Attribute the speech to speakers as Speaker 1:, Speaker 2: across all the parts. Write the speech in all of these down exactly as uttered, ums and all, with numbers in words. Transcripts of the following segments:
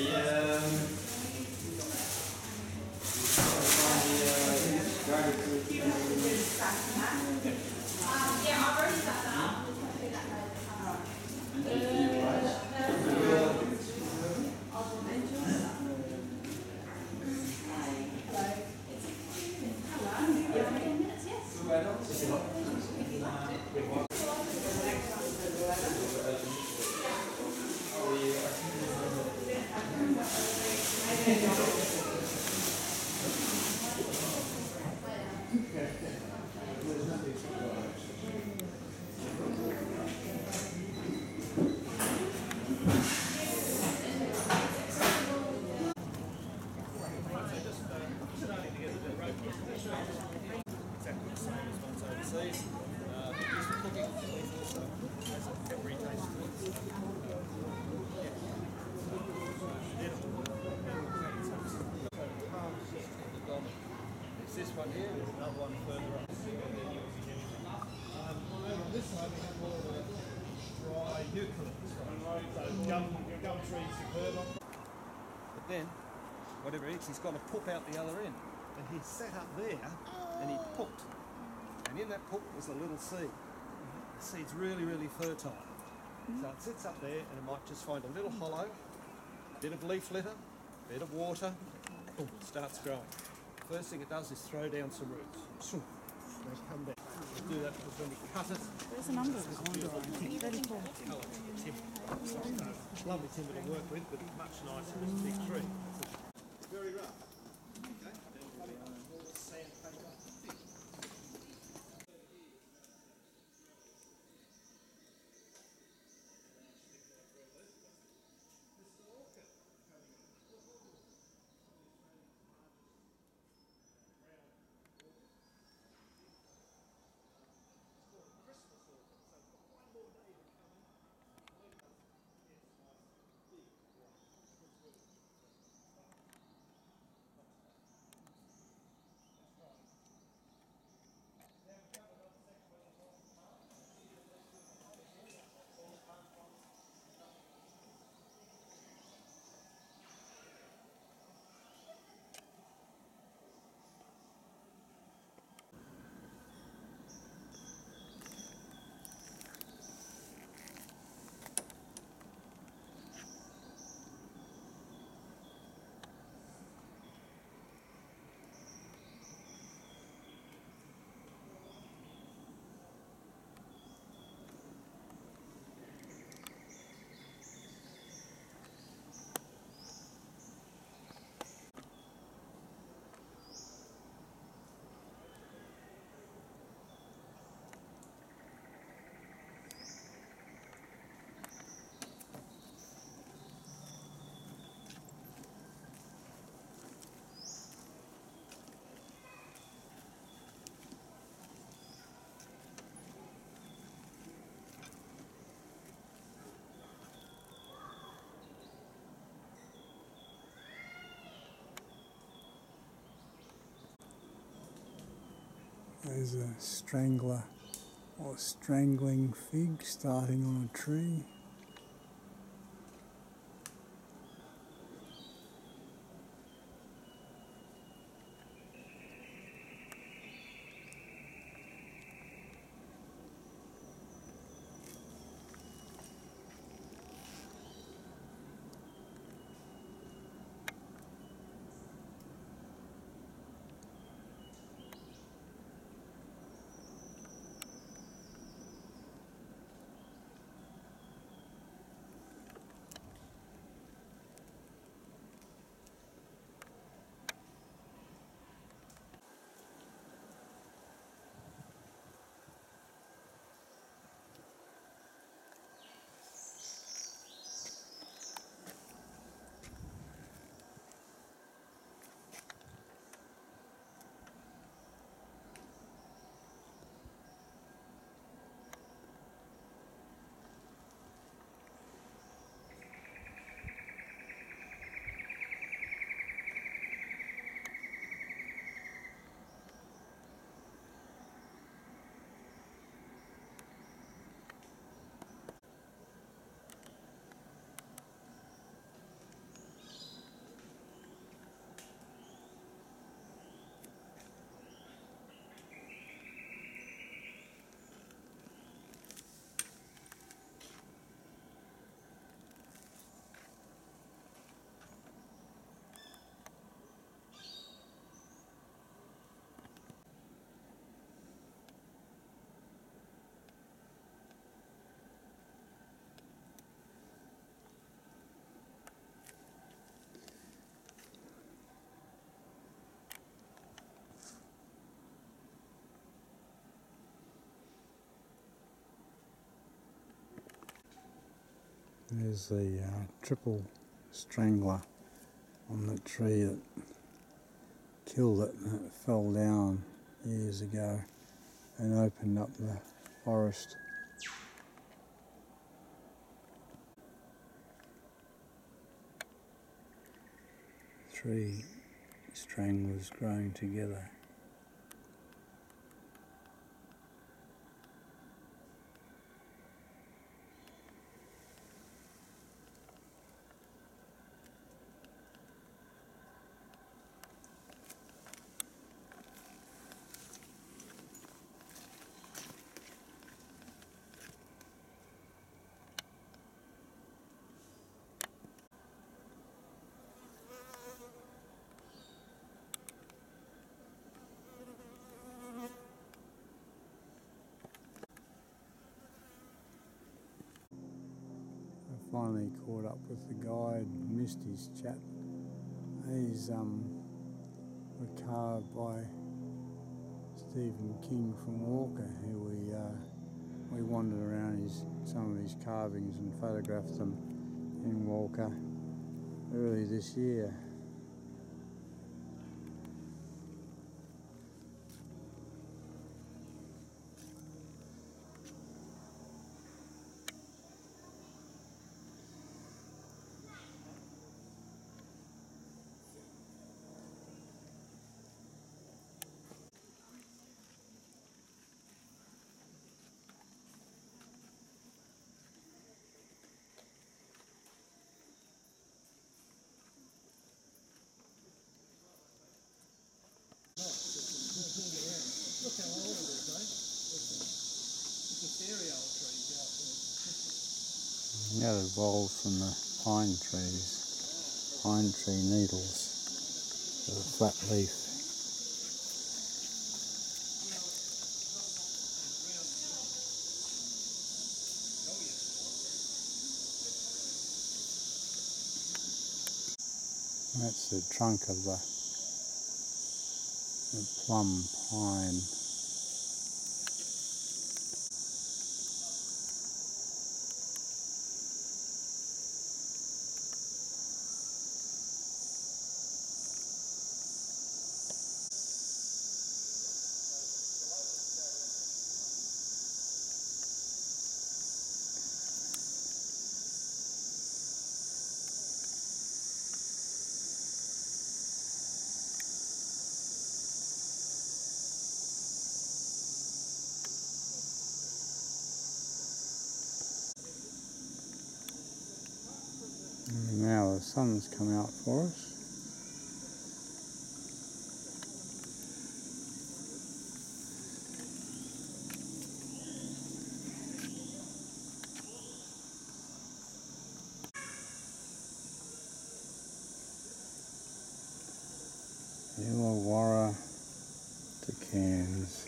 Speaker 1: It's this one here, there's another one further up. Um, over on this side we have more of a dry eucalyptus, so gum, gum trees you've heard of. But then, whatever it is, he's got to poop out the other end. And he sat up there and he pooped. And in that poop was a little seed. The seed's really, really fertile. So it sits up there and it might just find a little hollow, a bit of leaf litter, a bit of water, boom, starts growing. First thing it does is throw down some roots. They come down. We do that because when we cut it,
Speaker 2: there's a number of them. thirty-four.
Speaker 1: Lovely timber to work with, but much nicer than a big tree. It's very rough. Okay. Sandpaper.
Speaker 3: There's a strangler or strangling fig starting on a tree. There's the uh, triple strangler on the tree that killed it, and it fell down years ago and opened up the forest. Three stranglers growing together. I finally caught up with the guide, missed his chat. These um, were carved by Stephen King from Walker, who we uh, we wandered around his some of his carvings and photographed them in Walker early this year.
Speaker 1: Look how old it is, eh? It's a stereo tree out there.
Speaker 3: That evolved from the pine trees, pine tree needles with a flat leaf. That's the trunk of the, the plum pine. And now the sun's come out for us. Illawarra to Cairns.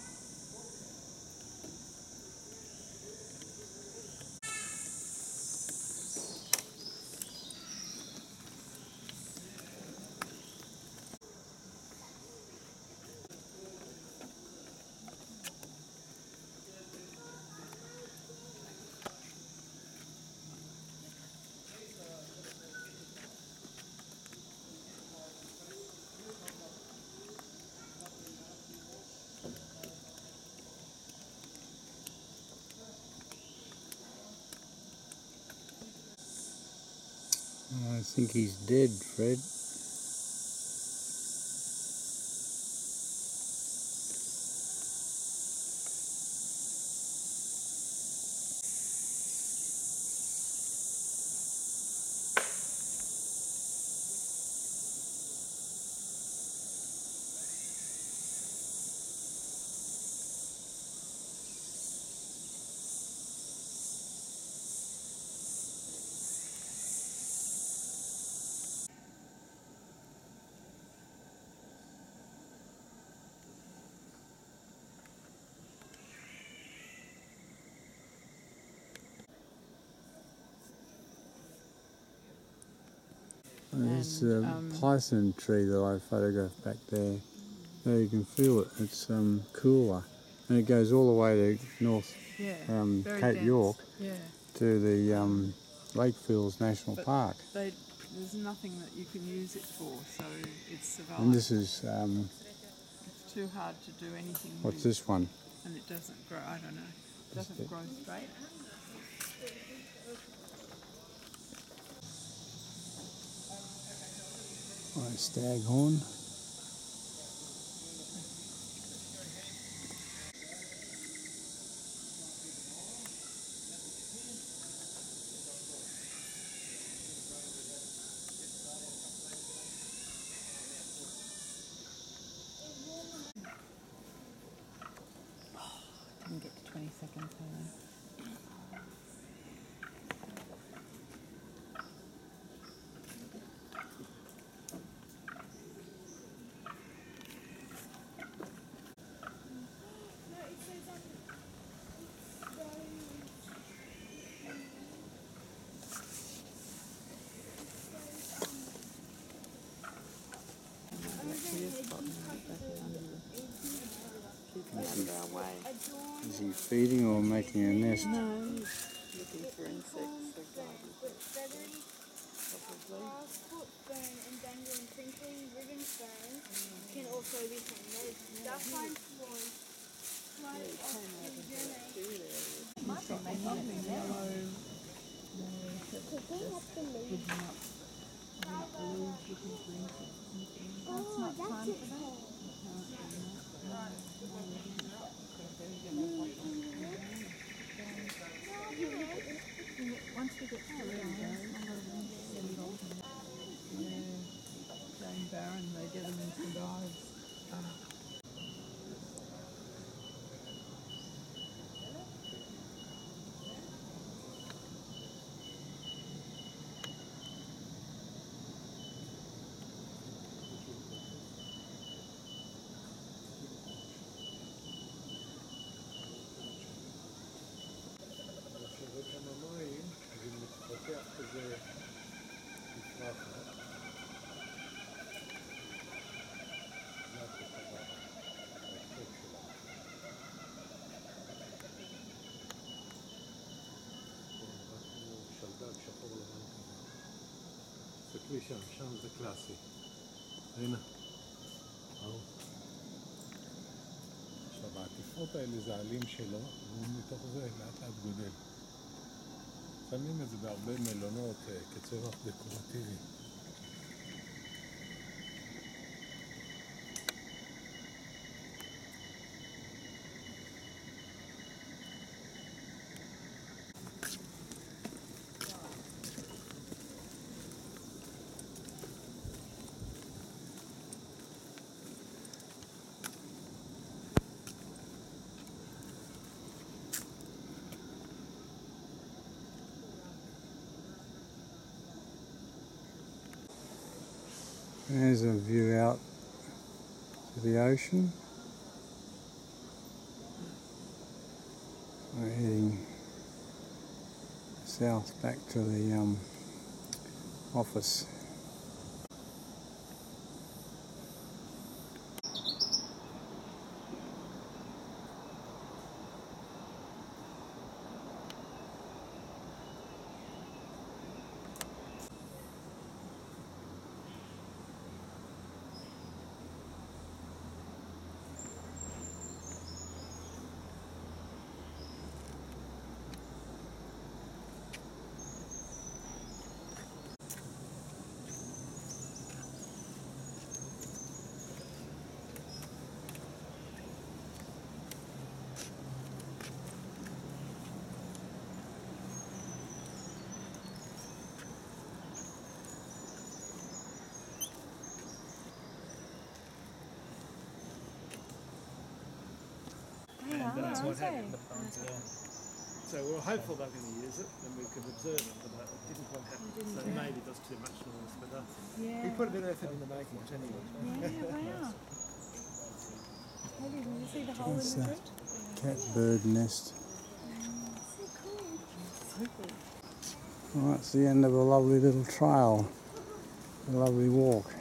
Speaker 3: I think he's dead, Fred. There's a
Speaker 2: um,
Speaker 3: python tree that I photographed back there. There you can feel it. It's um, cooler, and it goes all the way to North
Speaker 2: yeah,
Speaker 3: um,
Speaker 2: very
Speaker 3: Cape
Speaker 2: dense.
Speaker 3: York
Speaker 2: Yeah.
Speaker 3: to the um, Lakefields National
Speaker 2: But
Speaker 3: Park.
Speaker 2: they, there's nothing that you can use it for, so it's survived.
Speaker 3: And this is, um,
Speaker 2: It's too hard to do anything
Speaker 3: what's
Speaker 2: with.
Speaker 3: this one?
Speaker 2: And it doesn't grow, I don't know, it doesn't
Speaker 3: it?
Speaker 2: grow straight.
Speaker 3: Right, staghorn.
Speaker 2: Didn't get to twenty seconds, hello. Under our way.
Speaker 3: Is he feeding or making a nest?
Speaker 2: No, he's looking for insects. So probably.
Speaker 4: Foot fern and dangling crinkling ribbon ferns can also be seen. Those duckline swans fly off and germinate.
Speaker 2: That's not time for that. Once we get through it, going barren, they get them into dives.
Speaker 1: תסתכלי שם, שם זה קלאסי. הנה. עכשיו העטיפות האלה זה העלים שלו, והוא מתוך זה לאט לאט גודל. שמים את זה בהרבה מלונות כצמח דקורטיבי.
Speaker 3: There's a view out to the ocean. We're heading south back to the um, office.
Speaker 1: And that's what happened. So we're hopeful they're going to use it, and we could observe it, but it didn't quite happen. So maybe it does too much noise, but uh,
Speaker 2: Yeah.
Speaker 1: we put a bit of effort into making it anyway.
Speaker 2: Yeah, wow. Maybe did you see the hole
Speaker 3: That's
Speaker 2: in the
Speaker 3: a
Speaker 2: drift?
Speaker 3: catbird nest.
Speaker 2: So cool.
Speaker 3: Well, that's the end of a lovely little trail, a lovely walk.